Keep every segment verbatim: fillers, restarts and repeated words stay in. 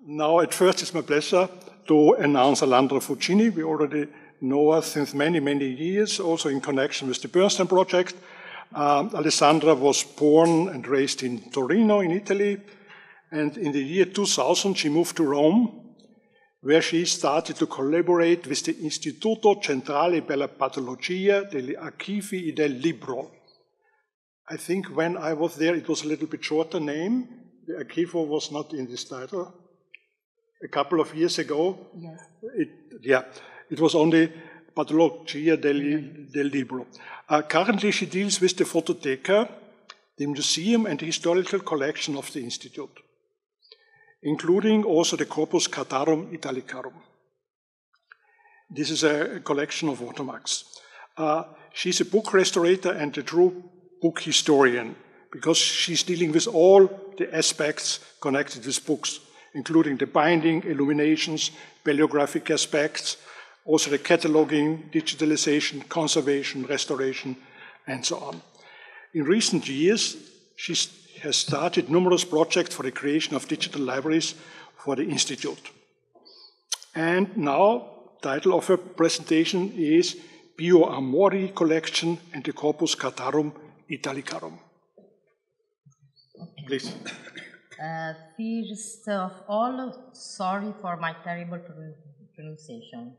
Now, at first, it's my pleasure to announce Alessandra Fucini. We already know her since many, many years, also in connection with the Bernstein project. Um, Alessandra was born and raised in Torino, in Italy, and in the year two thousand, she moved to Rome, where she started to collaborate with the Istituto Centrale per la Patologia degli Archivi del Libro. I think when I was there, it was a little bit shorter name. The Archivo was not in this title. A couple of years ago, yes. it, yeah, it was only Patologia del, del Libro. Uh, currently, she deals with the Fototeca, the museum and the historical collection of the Institute, including also the Corpus Cartarum Italicarum. This is a collection of watermarks. Uh, she's a book restorator and a true book historian, because she's dealing with all the aspects connected with books, including the binding, illuminations, paleographic aspects, also the cataloging, digitalization, conservation, restoration, and so on. In recent years, she has started numerous projects for the creation of digital libraries for the Institute. And now, the title of her presentation is Bio Amori Collection and the Corpus Cartarum Italicarum. Okay. Please. Uh, first of all, sorry for my terrible pronunciation.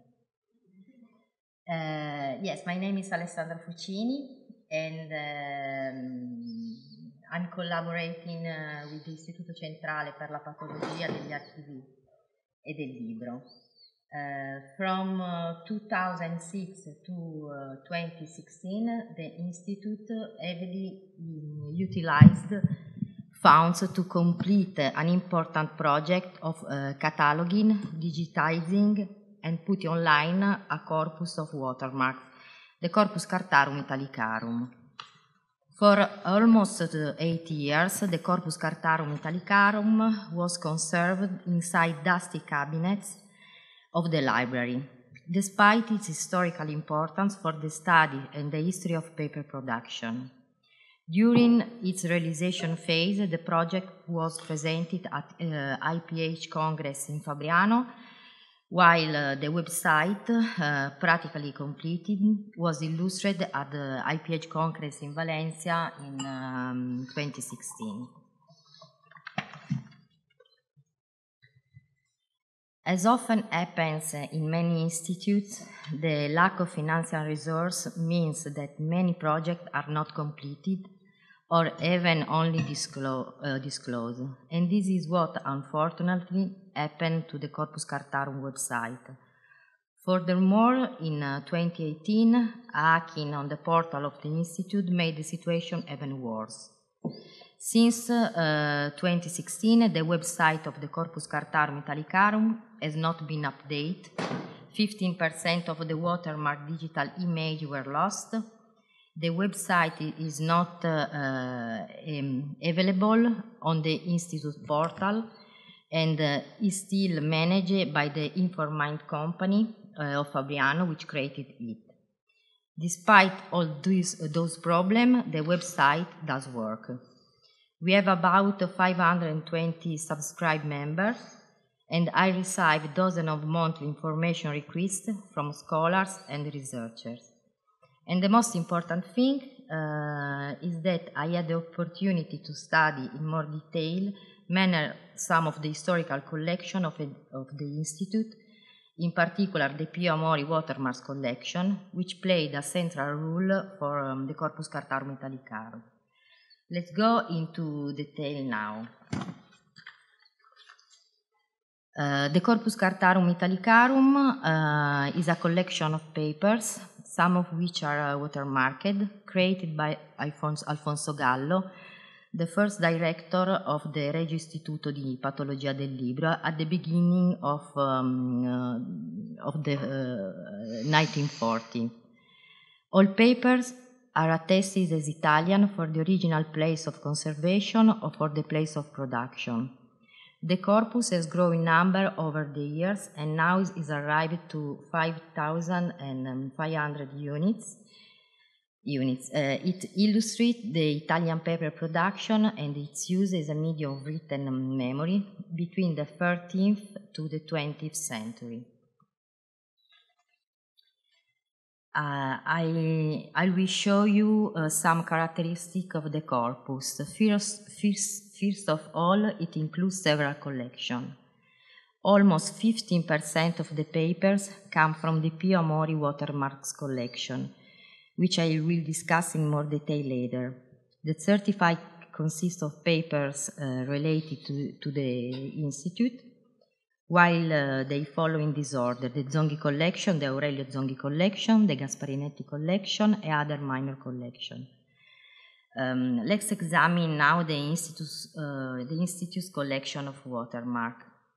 Uh, yes, my name is Alessandra Fucini, and um, I'm collaborating uh, with l'Istituto Centrale per la Patologia degli Archivi e del Libro. Uh, from uh, two thousand six to uh, twenty sixteen, the Institute heavily um, utilized funds to complete an important project of uh, cataloging, digitizing, and putting online a corpus of watermarks, the Corpus Cartarum Italicarum. For almost eight years, the Corpus Cartarum Italicarum was conserved inside dusty cabinets of the library, despite its historical importance for the study and the history of paper production. During its realization phase, the project was presented at uh, I P H Congress in Fabriano, while uh, the website, uh, practically completed, was illustrated at the I P H Congress in Valencia in um, twenty sixteen. As often happens in many institutes, the lack of financial resource means that many projects are not completed or even only disclose, uh, disclosed. And this is what, unfortunately, happened to the Corpus Cartarum website. Furthermore, in uh, twenty eighteen, hacking on the portal of the Institute made the situation even worse. Since uh, twenty sixteen, the website of the Corpus Cartarum Italicarum has not been updated. fifteen percent of the watermark digital images were lost. The website is not uh, uh, um, available on the Institute portal and uh, is still managed by the Informind company uh, of Fabriano, which created it. Despite all these, those problems, the website does work. We have about five hundred twenty subscribed members, and I receive dozens of monthly information requests from scholars and researchers. And the most important thing uh, is that I had the opportunity to study in more detail manner some of the historical collection of, a, of the Institute, in particular the Pio Amori Watermarks collection, which played a central role for um, the Corpus Cartarum Italicarum. Let's go into detail now. Uh, the Corpus Cartarum Italicarum uh, is a collection of papers, some of which are uh, watermarked, created by Alfonso, Alfonso Gallo, the first director of the Regio Istituto di Patologia del Libro at the beginning of, um, uh, of the uh, nineteen forty. All papers are attested as Italian for the original place of conservation or for the place of production. The corpus has grown in number over the years and now is arrived to five thousand five hundred units, units. Uh, it illustrates the Italian paper production and its use as a medium of written memory between the thirteenth to the twentieth century. Uh, I, I will show you uh, some characteristics of the corpus. First, first, first of all, it includes several collections. Almost fifteen percent of the papers come from the Pio Mori Watermarks collection, which I will discuss in more detail later. The thirty-five consists of papers uh, related to, to the Institute, while uh, they follow in this order: the Zonghi collection, the Aurelio Zonghi collection, the Gasparinetti collection, and other minor collections. Um, let's examine now the Institute's, uh, the Institute's collection of watermark.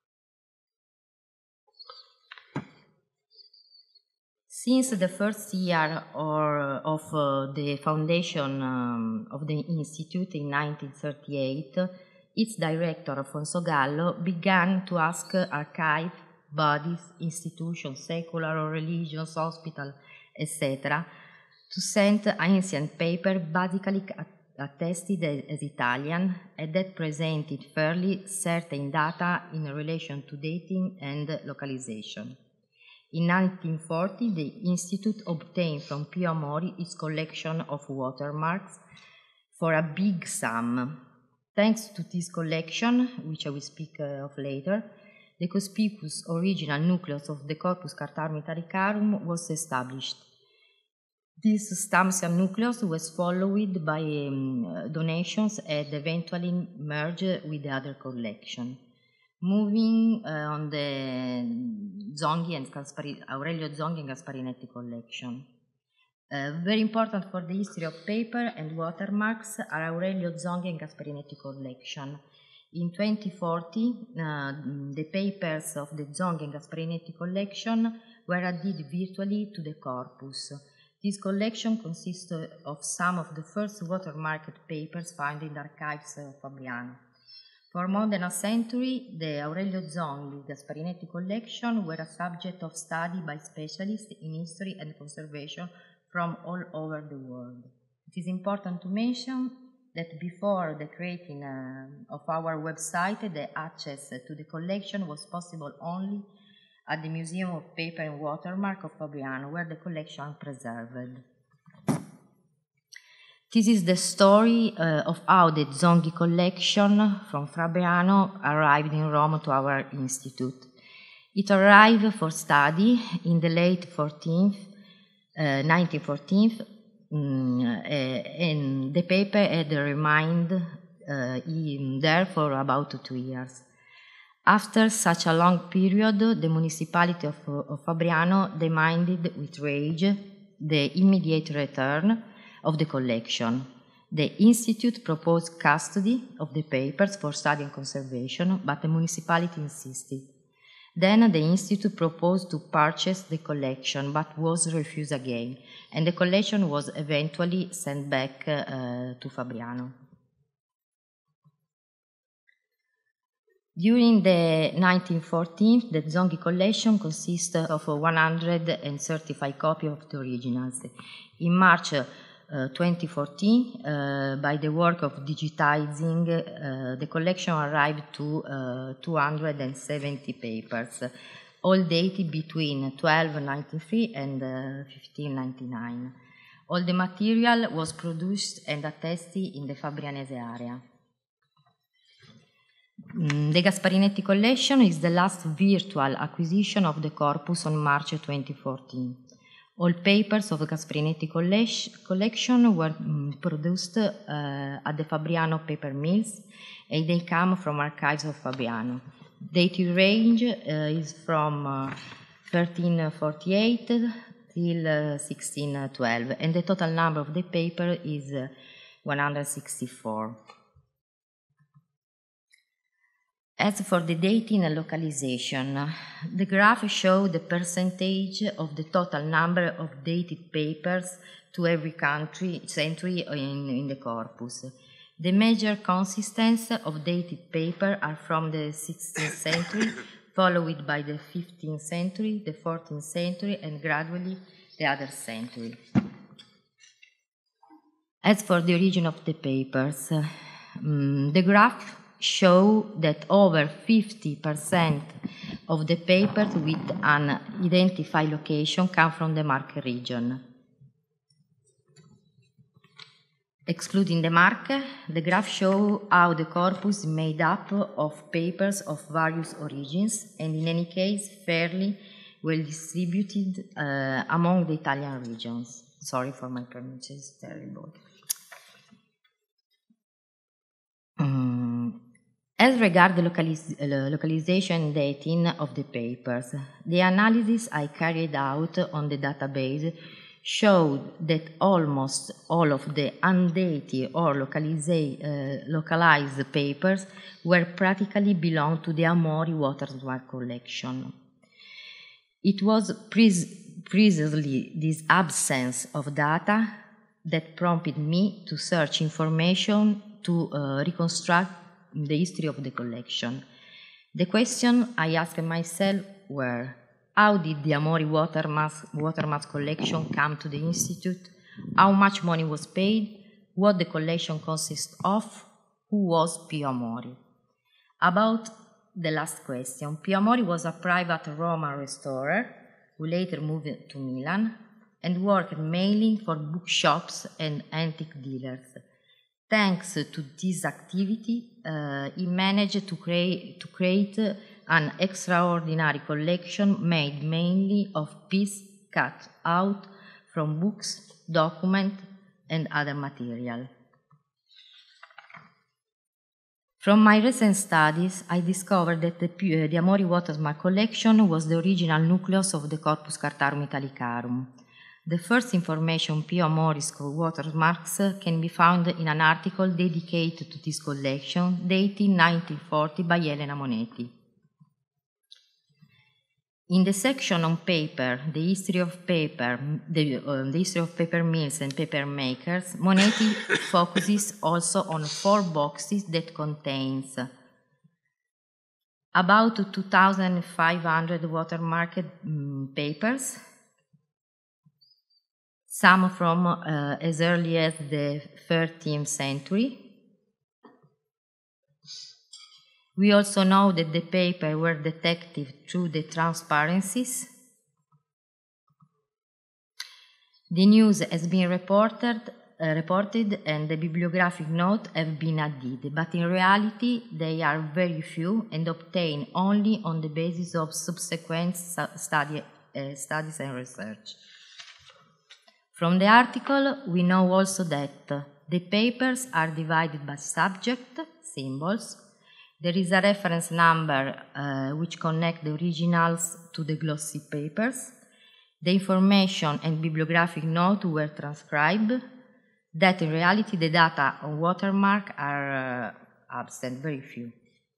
Since the first year or, of uh, the foundation um, of the Institute in nineteen thirty-eight, its director, Alfonso Gallo, began to ask archive, bodies, institutions, secular or religious, hospitals, et cetera, to send ancient paper basically attested as Italian and that presented fairly certain data in relation to dating and localization. In nineteen forty, the Institute obtained from Pio Mori its collection of watermarks for a big sum. Thanks to this collection, which I will speak uh, of later, the conspicuous original nucleus of the Corpus Cartarum Italicarum was established. This substantial nucleus was followed by um, donations and eventually merged with the other collection. Moving uh, on the Zonghi and Gaspari, Aurelio Zonghi and Gasparinetti collection. Uh, very important for the history of paper and watermarks are Aurelio Zonghi and Gasparinetti collection. In twenty forty, uh, the papers of the Zonghi and Gasparinetti collection were added virtually to the corpus. This collection consists of some of the first watermarked papers found in the archives of Fabriano. For more than a century, the Aurelio Zonghi Gasparinetti collection were a subject of study by specialists in history and conservation from all over the world. It is important to mention that before the creating uh, of our website, the access to the collection was possible only at the Museum of Paper and Watermark of Fabriano, where the collection is preserved. This is the story uh, of how the Zonghi collection from Fabriano arrived in Rome to our institute. It arrived for study in the late fourteenth, uh, nineteen fourteenth, um, uh, and the paper had remained uh, there for about two years. After such a long period, the municipality of, of Fabriano demanded with rage the immediate return of the collection. The Institute proposed custody of the papers for study and conservation, but the municipality insisted. Then the Institute proposed to purchase the collection, but was refused again, and the collection was eventually sent back uh, to Fabriano. During the nineteen fourteen, the Zonghi collection consists of one hundred thirty-five copies of the originals. In March uh, twenty fourteen, uh, by the work of digitizing, uh, the collection arrived to uh, two hundred seventy papers, all dated between twelve ninety-three and uh, fifteen ninety-nine. All the material was produced and attested in the Fabrianese area. The Gasparinetti collection is the last virtual acquisition of the corpus on March twenty fourteen. All papers of the Gasparinetti collection were um, produced uh, at the Fabriano paper mills, and they come from archives of Fabriano. Dated range uh, is from uh, thirteen forty-eight till uh, sixteen twelve, and the total number of the paper is uh, one hundred sixty-four. As for the dating and localization, the graph shows the percentage of the total number of dated papers to every country, century in, in the corpus. The major consistence of dated paper are from the sixteenth century, followed by the fifteenth century, the fourteenth century, and gradually the other century. As for the origin of the papers, um, the graph show that over fifty percent of the papers with an identified location come from the Marche region. Excluding the Marche, the graph shows how the corpus is made up of papers of various origins and in any case fairly well distributed uh, among the Italian regions. Sorry for my pronunciation, it's terrible. Um, as regards the localiz uh, localization and dating of the papers, the analysis I carried out on the database showed that almost all of the undated or uh, localized papers were practically belong to the Amori Watermark collection. It was pre precisely this absence of data that prompted me to search information to uh, reconstruct the history of the collection. The question I asked myself were: how did the Amori Watermark, Watermark collection come to the Institute? How much money was paid? What the collection consists of? Who was Pio Amori? About the last question, Pio Amori was a private Roman restorer who later moved to Milan and worked mainly for bookshops and antique dealers. Thanks to this activity, uh, he managed to create, to create an extraordinary collection made mainly of pieces cut out from books, documents, and other material. From my recent studies, I discovered that the, uh, the Amori Watermark collection was the original nucleus of the Corpus Cartarum Italicarum. The first information on Pio Amori's watermarks can be found in an article dedicated to this collection, dated nineteen forty by Elena Monetti. In the section on paper, the history of paper, the, uh, the history of paper mills and paper makers, Monetti focuses also on four boxes that contains about two thousand five hundred watermarked um, papers, some from uh, as early as the thirteenth century. We also know that the papers were detected through the transparencies. The news has been reported, uh, reported and the bibliographic notes have been added, but in reality they are very few and obtained only on the basis of subsequent study, uh, studies and research. From the article, we know also that the papers are divided by subject, symbols. There is a reference number uh, which connects the originals to the glossy papers. The information and bibliographic notes were transcribed, that in reality the data on watermark are uh, absent, very few.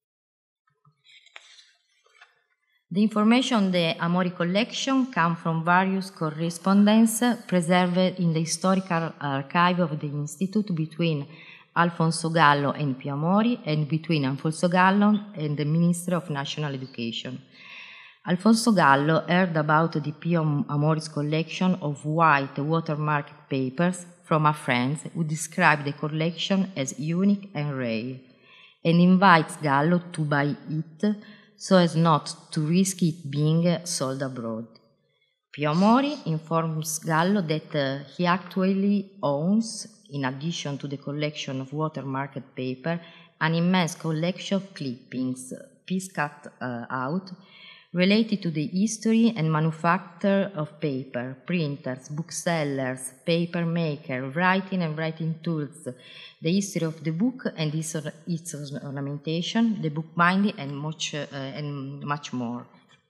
The information on the Amori collection comes from various correspondence preserved in the historical archive of the Institute between Alfonso Gallo and Pio Amori, and between Alfonso Gallo and the Minister of National Education. Alfonso Gallo heard about the Pio Amori's collection of white watermarked papers from a friend who described the collection as unique and rare, and invites Gallo to buy it so as not to risk it being sold abroad. Pio Amori informs Gallo that uh, he actually owns, in addition to the collection of watermarked paper, an immense collection of clippings, piece cut uh, out, related to the history and manufacture of paper, printers, booksellers, paper maker, writing and writing tools, the history of the book and its, its ornamentation, the bookbinding, and much, uh, and much more.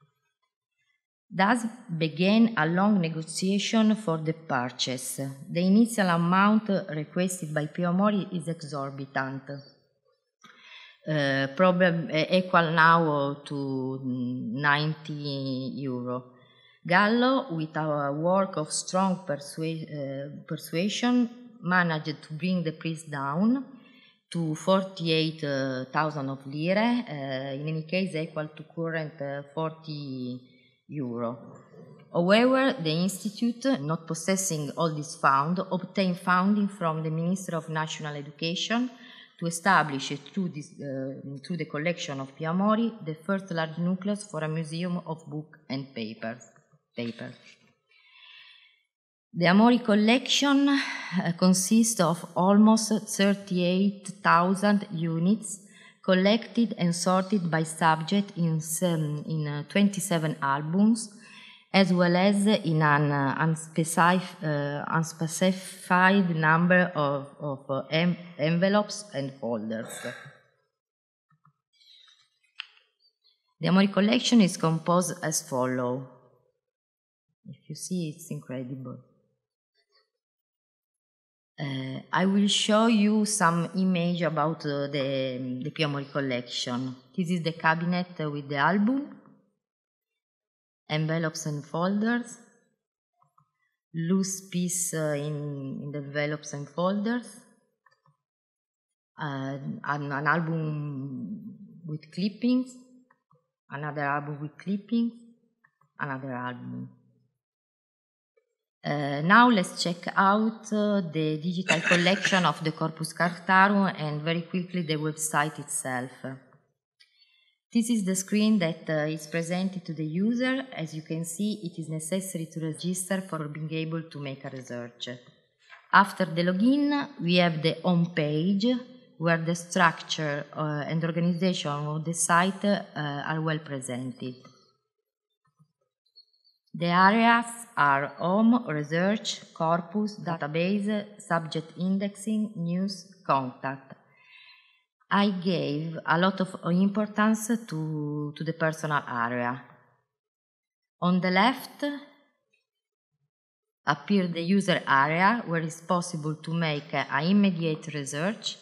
Thus began a long negotiation for the purchase. The initial amount requested by Pio Amori is exorbitant, uh, probably uh, equal now to ninety euro. Gallo, with a work of strong persua uh, persuasion, managed to bring the price down to forty-eight thousand of lire, uh, in any case equal to current uh, forty euro. However, the Institute, not possessing all this fund, obtained funding from the Ministry of National Education to establish, through, this, uh, through the collection of Pio Amori, the first large nucleus for a museum of book and papers. paper. The Amori collection uh, consists of almost thirty-eight thousand units collected and sorted by subject in, um, in uh, twenty-seven albums, as well as in an uh, unspecified, uh, unspecified number of, of uh, em envelopes and folders. The Amori collection is composed as follows. If you see, it's incredible. Uh, I will show you some image about uh, the, the Pio Amori collection. This is the cabinet uh, with the album, envelopes and folders, loose piece uh, in, in the envelopes and folders, uh, an, an album with clippings, another album with clippings, another album. Uh, now let's check out uh, the digital collection of the Corpus Cartarum and very quickly the website itself. This is the screen that uh, is presented to the user. As you can see, it is necessary to register for being able to make a research. After the login, we have the home page where the structure uh, and organization of the site uh, are well presented. The areas are home, research, corpus, database, subject indexing, news, contact. I gave a lot of importance to, to the personal area. On the left appears the user area where it's possible to make an immediate research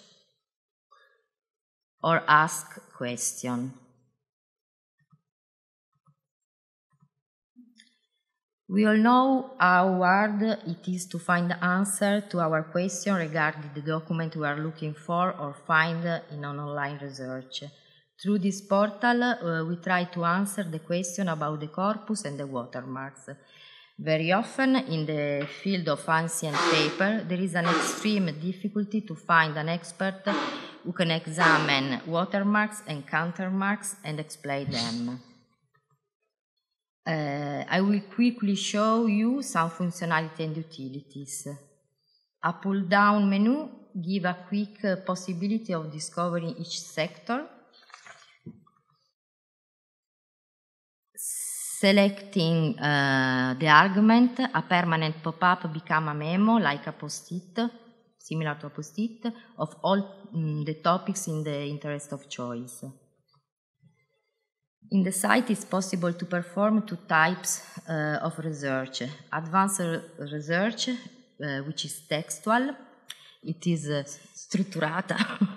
or ask questions. We all know how hard it is to find the answer to our question regarding the document we are looking for or find in an online research. Through this portal, uh, we try to answer the question about the corpus and the watermarks. Very often, in the field of ancient paper, there is an extreme difficulty to find an expert who can examine watermarks and countermarks and explain them. Uh, I will quickly show you some functionality and utilities. A pull-down menu gives a quick uh, possibility of discovering each sector. Selecting uh, the argument, a permanent pop-up becomes a memo, like a post-it, similar to a post-it, of all mm, the topics in the interest of choice. In the site, it's possible to perform two types uh, of research. Advanced research, uh, which is textual. It is uh, strutturata.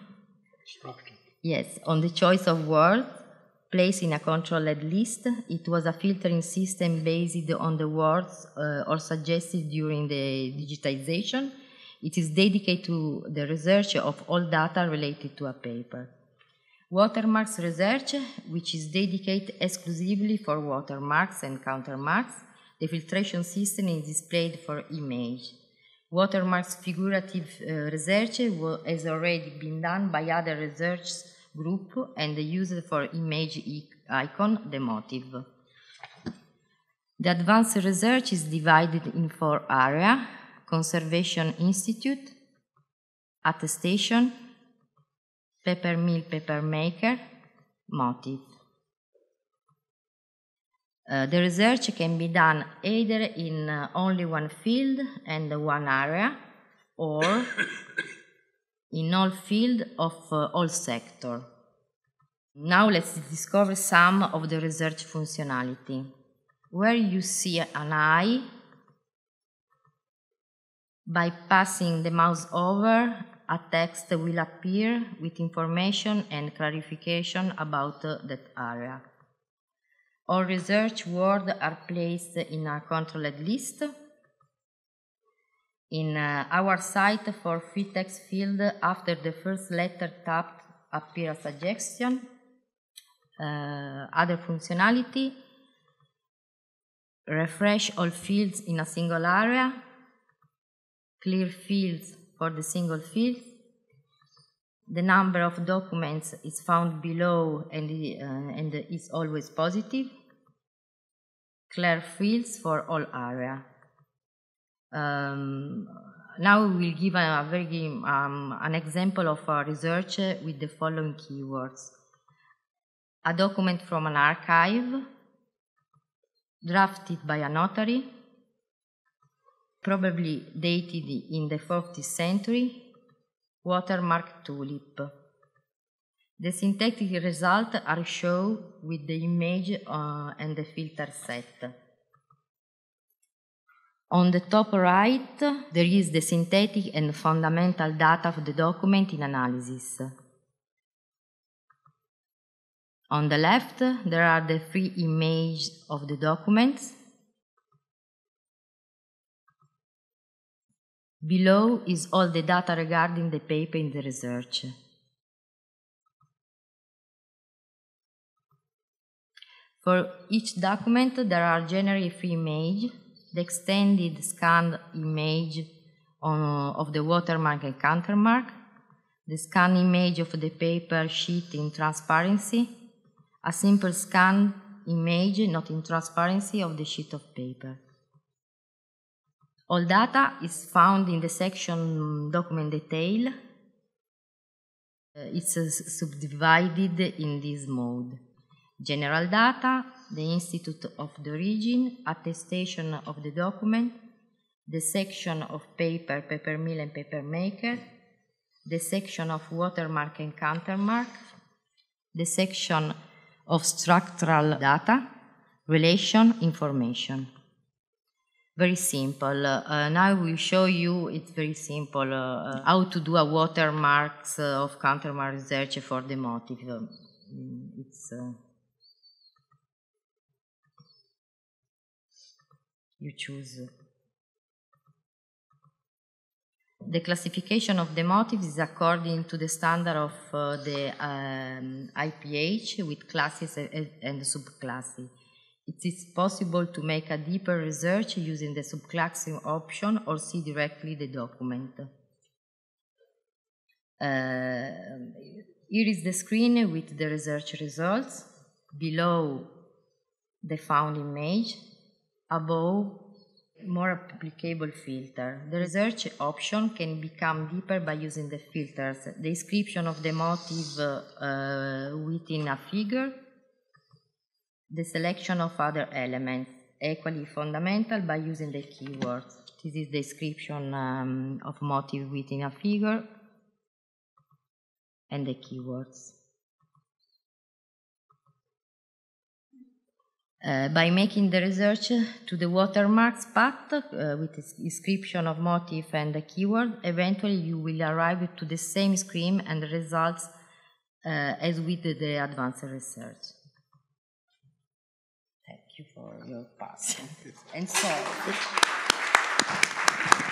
Yes, on the choice of words, placed in a controlled list. It was a filtering system based on the words uh, or suggested during the digitization. It is dedicated to the research of all data related to a paper. Watermarks research, which is dedicated exclusively for watermarks and countermarks. The filtration system is displayed for image. Watermarks figurative uh, research has already been done by other research group and used for image icon, the motive. The advanced research is divided in four areas: conservation institute, attestation, paper mill, paper maker, motive. Uh, the research can be done either in uh, only one field and one area, or in all fields of uh, all sectors. Now let's discover some of the research functionality. Where you see an eye, by passing the mouse over, a text will appear with information and clarification about uh, that area. All research words are placed in a controlled list. In uh, our site, for free text field, after the first letter tapped appears a suggestion. Uh, other functionality. refresh all fields in a single area, clear fields for the single field. The number of documents is found below and, uh, and is always positive. Clear fields for all area. Um, now we will give a, a very um, an example of a research with the following keywords: a document from an archive, drafted by a notary, probably dated in the fourteenth century, watermark tulip. The syntactic results are shown with the image uh, and the filter set. On the top right, there is the synthetic and fundamental data of the document in analysis. On the left, there are the free images of the documents. Below is all the data regarding the paper in the research. For each document, there are generally three images: the extended scanned image on, of the watermark and countermark, the scanned image of the paper sheet in transparency, a simple scanned image not in transparency of the sheet of paper. All data is found in the section Document Detail. It's uh, subdivided in this mode: general data, the institute of the origin, attestation of the document, the section of paper, paper mill and paper maker, the section of watermark and countermark, the section of structural data, relation, information. Very simple. Uh, now we will show you, it's very simple, uh, how to do a watermarks uh, of countermark research for the motive. Um, it's uh, you choose. The classification of the motives is according to the standard of uh, the um, I P H with classes and subclasses. It is possible to make a deeper research using the subclassing option or see directly the document. Uh, here is the screen with the research results. Below, the found image. Above, more applicable filter. The research option can become deeper by using the filters. The description of the motive uh, uh, within a figure. The selection of other elements, equally fundamental by using the keywords. This is the description um, of motive within a figure and the keywords. Uh, by making the research to the watermarks path uh, with the description of motif and the keyword, eventually you will arrive to the same screen and the results uh, as with the, the advanced research. Thank you for your patience. And so.